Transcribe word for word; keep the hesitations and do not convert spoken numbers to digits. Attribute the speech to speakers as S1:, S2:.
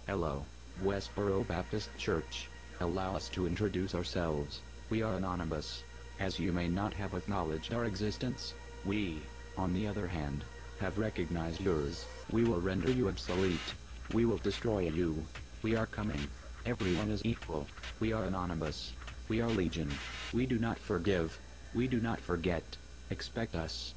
S1: Hello, Westboro Baptist Church. Allow us to introduce ourselves. We are anonymous. As you may not have acknowledged our existence, we, on the other hand, have recognized yours. We will render you obsolete. We will destroy you. We are coming. Everyone is equal. We are anonymous. We are legion. We do not forgive. We do not forget. Expect us.